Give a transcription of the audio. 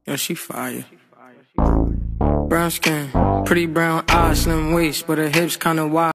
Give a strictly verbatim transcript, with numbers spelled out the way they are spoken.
Yo, she fire. Brown skin, pretty brown eyes, slim waist, but her hips kinda wide.